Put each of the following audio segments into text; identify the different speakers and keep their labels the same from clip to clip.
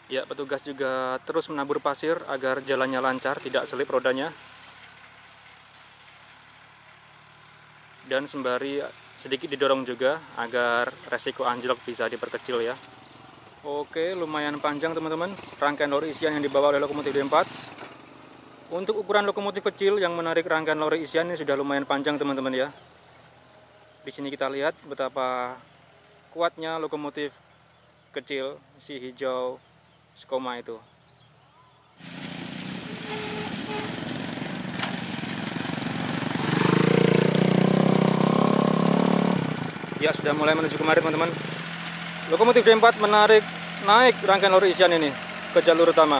Speaker 1: Ya, petugas juga terus menabur pasir agar jalannya lancar, tidak selip rodanya. Dan sembari sedikit didorong juga agar resiko anjlok bisa diperkecil ya. Oke, lumayan panjang teman-teman rangkaian lori isian yang dibawa oleh lokomotif D4. Untuk ukuran lokomotif kecil yang menarik rangkaian lori isian ini sudah lumayan panjang teman-teman ya. Di sini kita lihat betapa kuatnya lokomotif kecil si hijau Skoma itu. Ya, sudah mulai menuju kemari teman-teman. Lokomotif D4 naik rangkaian lori isian ini ke jalur utama.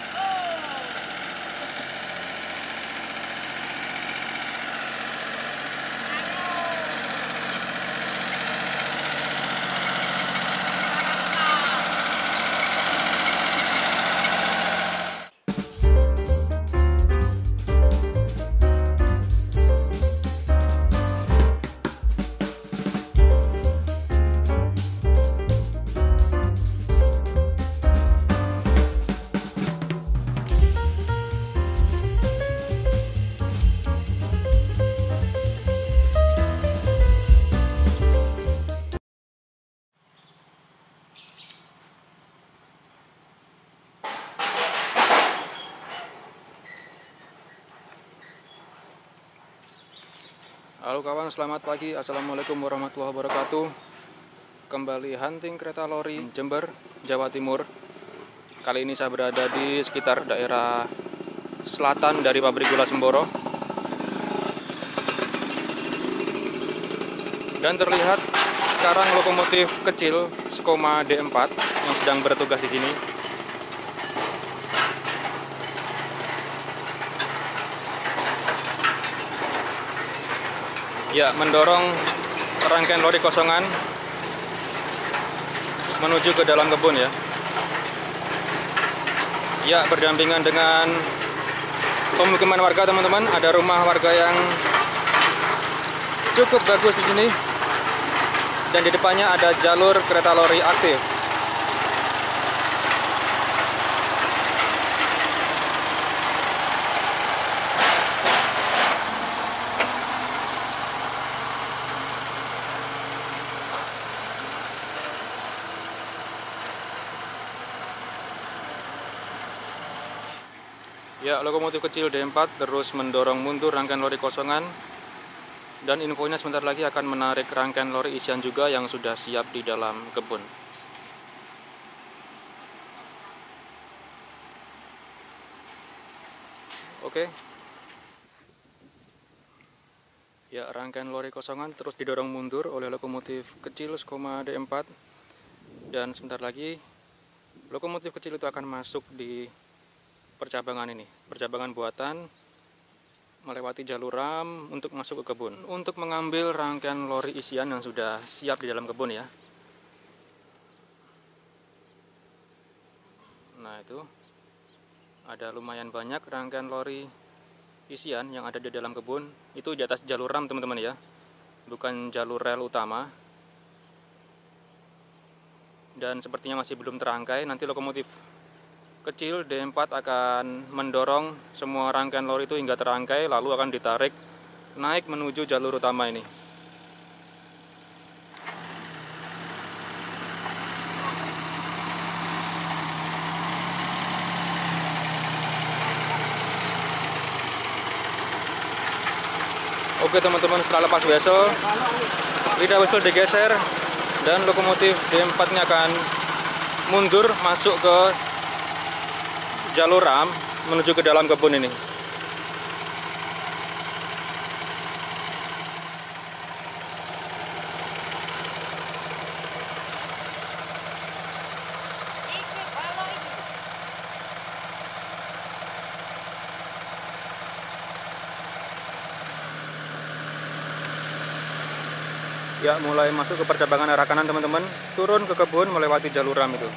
Speaker 1: Halo kawan, selamat pagi. Assalamualaikum warahmatullahi wabarakatuh. Kembali hunting kereta lori Jember, Jawa Timur. Kali ini saya berada di sekitar daerah selatan dari pabrik gula Semboro. Dan terlihat sekarang lokomotif kecil Skoma D4 yang sedang bertugas di sini. Ya, mendorong rangkaian lori kosongan menuju ke dalam kebun ya. Ya, berdampingan dengan pemukiman warga teman-teman. Ada rumah warga yang cukup bagus di sini. Dan di depannya ada jalur kereta lori aktif. Ya, lokomotif kecil D4 terus mendorong mundur rangkaian lori kosongan. Dan infonya sebentar lagi akan menarik rangkaian lori isian juga yang sudah siap di dalam kebun. Oke. Ya, rangkaian lori kosongan terus didorong mundur oleh lokomotif kecil Skoma D4. Dan sebentar lagi lokomotif kecil itu akan masuk di percabangan ini, percabangan buatan, melewati jalur ram untuk masuk ke kebun, untuk mengambil rangkaian lori isian yang sudah siap di dalam kebun ya. Nah, itu ada lumayan banyak rangkaian lori isian yang ada di dalam kebun. Itu di atas jalur ram teman-teman ya, bukan jalur rel utama. Dan sepertinya masih belum terangkai. Nanti lokomotif kecil D4 akan mendorong semua rangkaian lori itu hingga terangkai, lalu akan ditarik naik menuju jalur utama ini. Oke teman-teman, setelah lepas wesel, lidah wesel digeser dan lokomotif D4 ini akan mundur masuk ke jalur ram menuju ke dalam kebun ini. Ya, mulai masuk ke percabangan arah kanan teman-teman, turun ke kebun melewati jalur ram itu.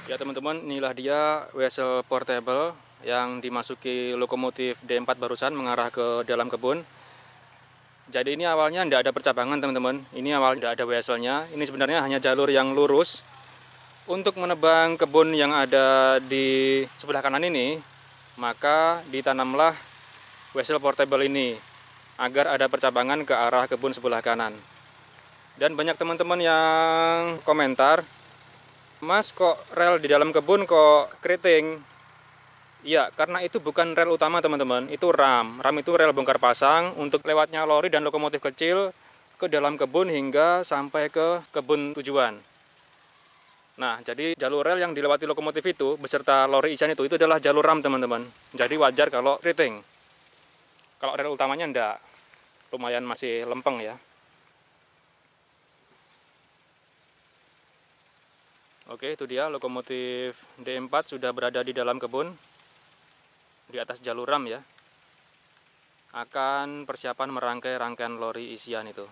Speaker 1: Ya teman-teman, inilah dia wesel portable yang dimasuki lokomotif D4 barusan mengarah ke dalam kebun. Jadi ini awalnya tidak ada percabangan teman-teman. Ini awal tidak ada weselnya. Ini sebenarnya hanya jalur yang lurus. Untuk menebang kebun yang ada di sebelah kanan ini, maka ditanamlah wesel portable ini agar ada percabangan ke arah kebun sebelah kanan. Dan banyak teman-teman yang komentar, "Mas, kok rel di dalam kebun kok keriting?" Ya, karena itu bukan rel utama teman-teman, itu ram. Ram itu rel bongkar pasang untuk lewatnya lori dan lokomotif kecil ke dalam kebun hingga sampai ke kebun tujuan. Nah, jadi jalur rel yang dilewati lokomotif itu beserta lori isian itu adalah jalur ram teman-teman. Jadi wajar kalau keriting. Kalau rel utamanya enggak, lumayan masih lempeng ya. Oke, itu dia lokomotif D4 sudah berada di dalam kebun. Di atas jalur ram ya, akan persiapan merangkai rangkaian lori isian itu.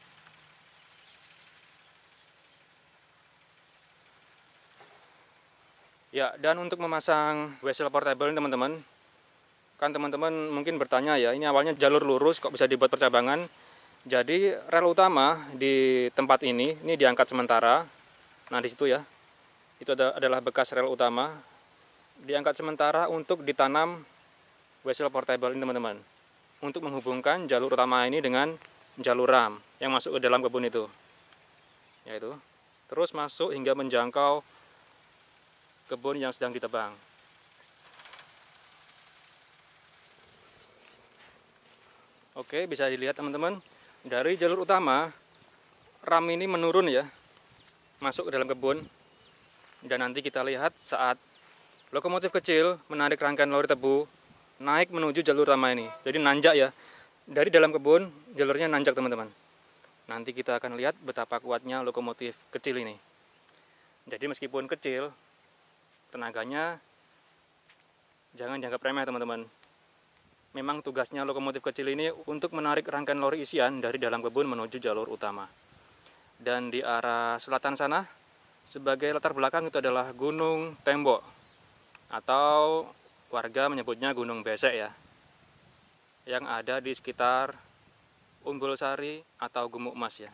Speaker 1: Ya, dan untuk memasang wesel portable teman-teman, kan teman-teman mungkin bertanya ya, ini awalnya jalur lurus kok bisa dibuat percabangan. Jadi rel utama di tempat ini diangkat sementara. Nah di situ ya, itu adalah bekas rel utama. Diangkat sementara untuk ditanam wesel portable ini teman-teman, untuk menghubungkan jalur utama ini dengan jalur ram yang masuk ke dalam kebun itu, yaitu terus masuk hingga menjangkau kebun yang sedang ditebang. Oke, bisa dilihat teman-teman, dari jalur utama ram ini menurun ya, masuk ke dalam kebun. Dan nanti kita lihat saat lokomotif kecil menarik rangkaian lori tebu naik menuju jalur utama ini. Jadi nanjak ya. Dari dalam kebun jalurnya nanjak teman-teman. Nanti kita akan lihat betapa kuatnya lokomotif kecil ini. Jadi meskipun kecil, tenaganya jangan dianggap remeh teman-teman. Memang tugasnya lokomotif kecil ini untuk menarik rangkaian lori isian dari dalam kebun menuju jalur utama. Dan di arah selatan sana, sebagai latar belakang itu adalah Gunung Tembok, atau warga menyebutnya Gunung Besek ya, yang ada di sekitar Umbul Sari atau Gumuk Mas ya.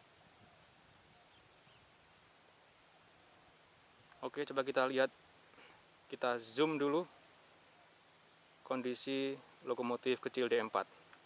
Speaker 1: Oke, coba kita lihat, kita zoom dulu kondisi lokomotif kecil D4.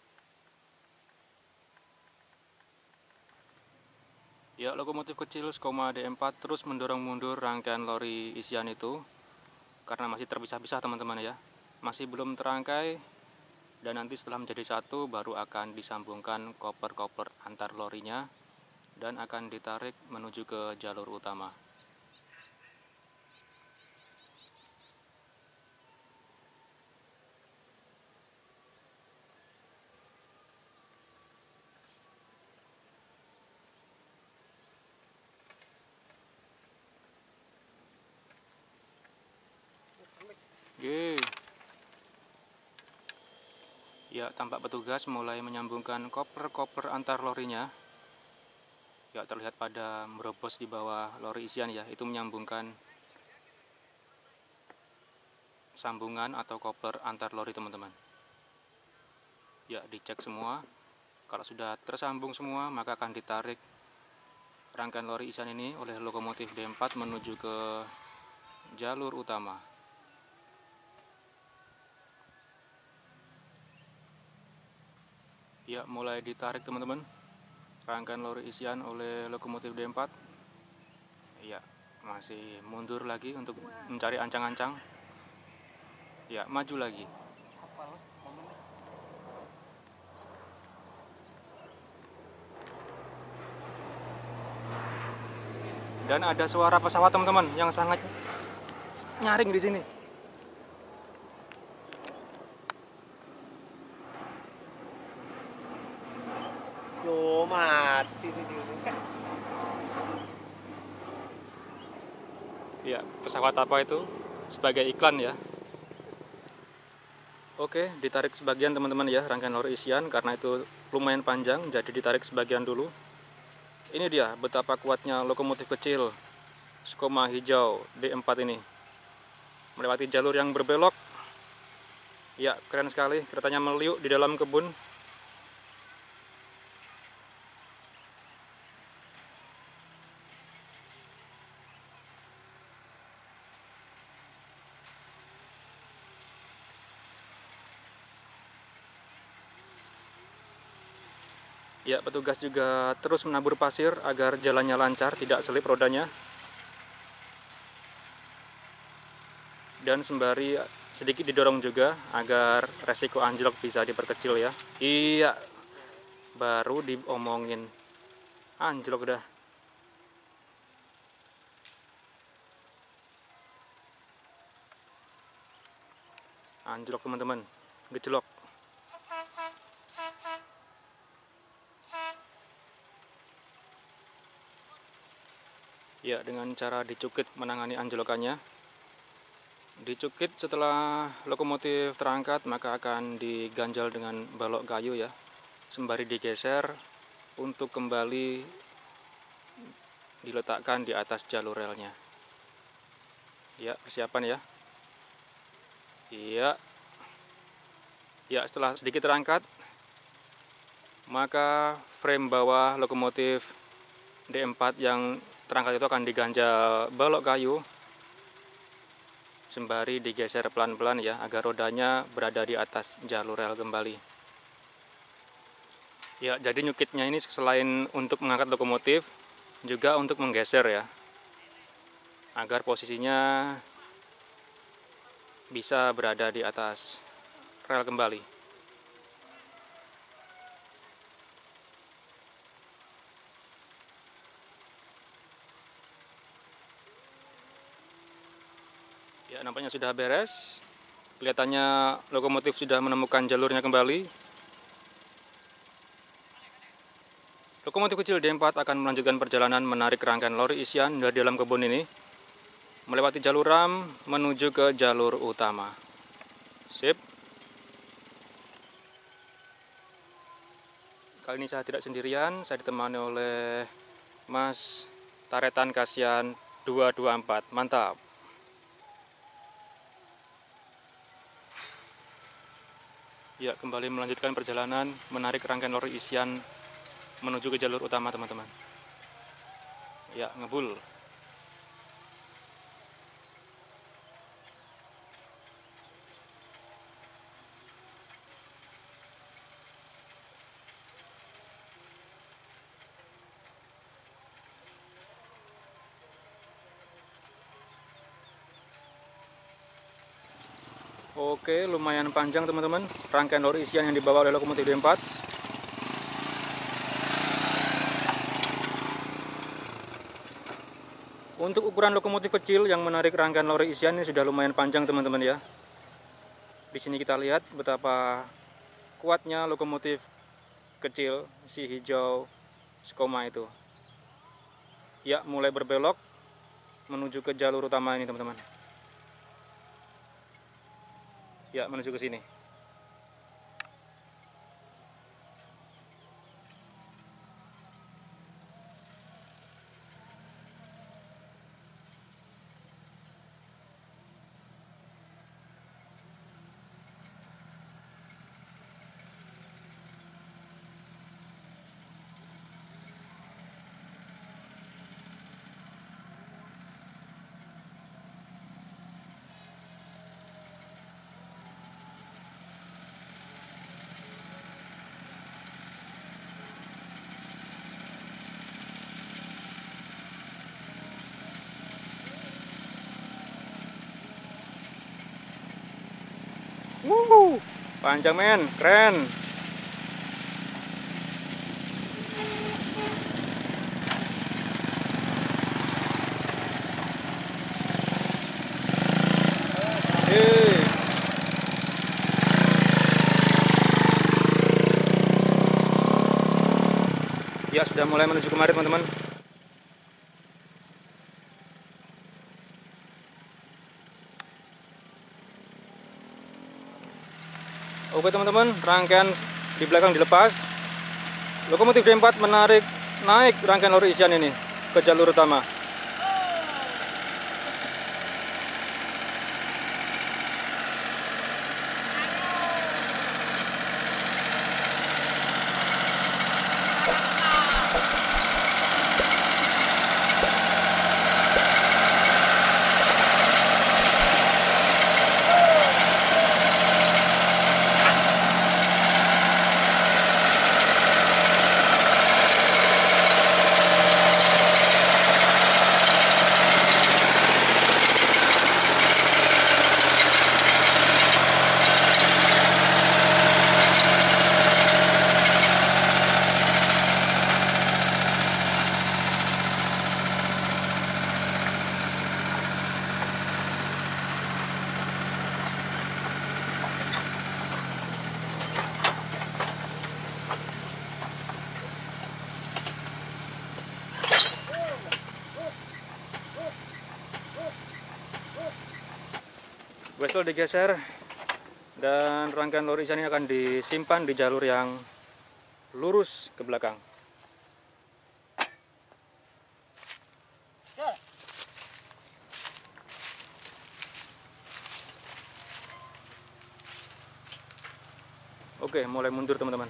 Speaker 1: Ya, lokomotif kecil skoma D4 terus mendorong mundur rangkaian lori isian itu karena masih terpisah-pisah teman-teman ya. Masih belum terangkai, dan nanti setelah menjadi satu baru akan disambungkan koper-koper antar lorinya dan akan ditarik menuju ke jalur utama. Oke. Ya, tampak petugas mulai menyambungkan koper-koper antar lorinya. Ya, terlihat pada merobos di bawah lori isian ya, itu menyambungkan sambungan atau koper antar lori teman-teman. Ya, dicek semua. Kalau sudah tersambung semua, maka akan ditarik rangkaian lori isian ini oleh lokomotif D4 menuju ke jalur utama. Ya, mulai ditarik teman-teman rangkaian lori isian oleh lokomotif D4. Ya, masih mundur lagi untuk mencari ancang-ancang. Ya, maju lagi. Dan ada suara pesawat teman-teman yang sangat nyaring di sini.
Speaker 2: Loh, mati nih.
Speaker 1: Ya, pesawat apa itu? Sebagai iklan ya. Oke, ditarik sebagian teman-teman ya rangkaian lori isian, karena itu lumayan panjang, jadi ditarik sebagian dulu. Ini dia betapa kuatnya lokomotif kecil Skoma hijau D4 ini melewati jalur yang berbelok. Ya, keren sekali, keretanya meliuk di dalam kebun. Ya, petugas juga terus menabur pasir agar jalannya lancar, tidak selip rodanya. Dan sembari sedikit didorong juga agar resiko anjlok bisa diperkecil ya. Iya, baru diomongin anjlok dah. Anjlok teman-teman, gejlok. Ya, dengan cara dicukit menangani anjlokannya. Dicukit setelah lokomotif terangkat, maka akan diganjal dengan balok kayu ya, sembari digeser untuk kembali diletakkan di atas jalur relnya. Ya, persiapan ya. Iya. Ya, setelah sedikit terangkat, maka frame bawah lokomotif D4 yang terangkat itu akan diganjal balok kayu, sembari digeser pelan-pelan ya, agar rodanya berada di atas jalur rel kembali. Ya, jadi nyukitnya ini selain untuk mengangkat lokomotif, juga untuk menggeser ya, agar posisinya bisa berada di atas rel kembali. Ya, nampaknya sudah beres. Kelihatannya lokomotif sudah menemukan jalurnya kembali. Lokomotif kecil D4 akan melanjutkan perjalanan menarik rangkaian lori isian dari dalam kebun ini, melewati jalur ram menuju ke jalur utama. Sip. Kali ini saya tidak sendirian, saya ditemani oleh Mas Taretan Kasian 224. Mantap. Ya, kembali melanjutkan perjalanan menarik rangkaian lori isian menuju ke jalur utama teman-teman. Ya, ngebul. Oke, lumayan panjang teman-teman rangkaian lori isian yang dibawa oleh lokomotif D4. Untuk ukuran lokomotif kecil yang menarik rangkaian lori isian ini sudah lumayan panjang teman-teman ya. Di sini kita lihat betapa kuatnya lokomotif kecil si hijau Skoma itu. Ya, mulai berbelok menuju ke jalur utama ini teman-teman. Ya, menuju ke sini. Panjang men, keren. Ya, sudah mulai menuju kemari teman-teman. Oke teman-teman, rangkaian di belakang dilepas. Lokomotif D4 menarik naik rangkaian lori isian ini ke jalur utama. Wesel digeser dan rangkaian lori isian ini akan disimpan di jalur yang lurus ke belakang. Oke, mulai mundur teman-teman.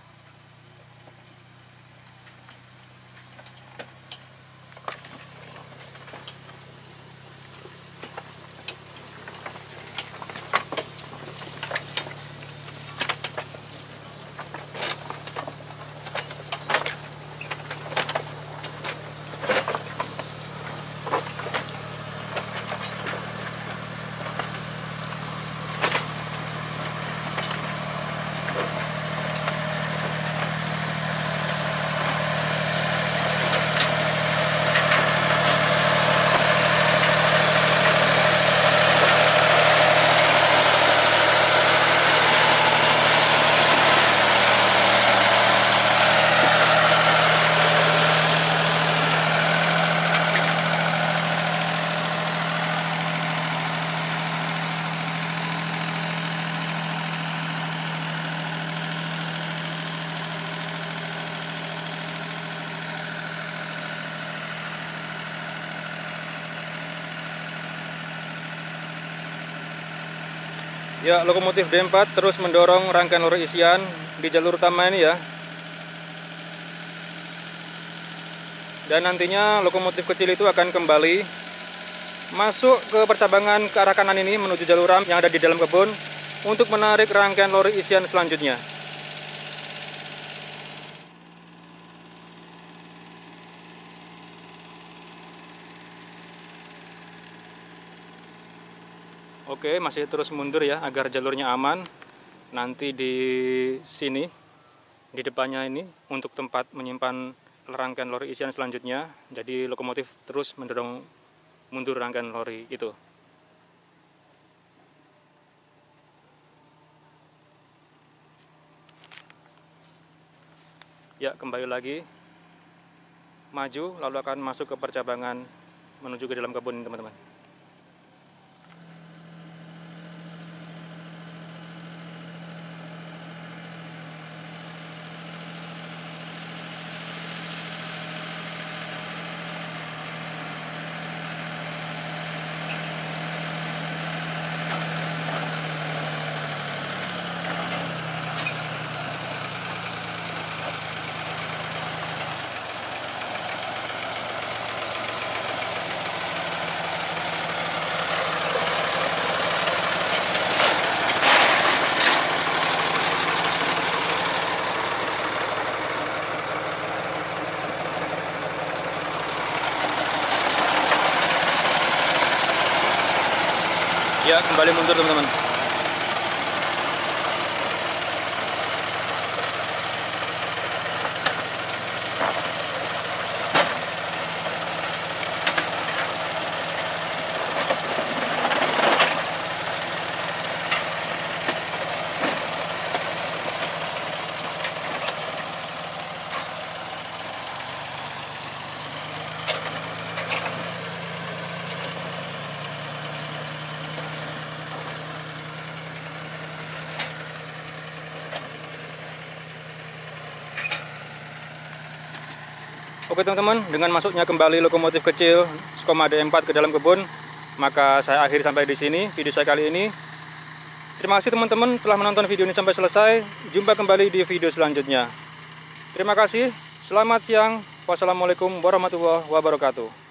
Speaker 1: Ya, lokomotif D4 terus mendorong rangkaian lori isian di jalur utama ini ya. Dan nantinya lokomotif kecil itu akan kembali masuk ke percabangan ke arah kanan ini menuju jalur ram yang ada di dalam kebun untuk menarik rangkaian lori isian selanjutnya. Oke, masih terus mundur ya agar jalurnya aman. Nanti di sini, di depannya ini untuk tempat menyimpan rangkaian lori isian selanjutnya. Jadi lokomotif terus mendorong mundur rangkaian lori itu. Ya, kembali lagi maju lalu akan masuk ke percabangan menuju ke dalam kebun teman-teman. Ya, kembali mundur teman-teman. Oke teman-teman, dengan masuknya kembali lokomotif kecil Skoma D4 ke dalam kebun, maka saya akhiri sampai di sini video saya kali ini. Terima kasih teman-teman telah menonton video ini sampai selesai. Jumpa kembali di video selanjutnya. Terima kasih, selamat siang, wassalamualaikum warahmatullahi wabarakatuh.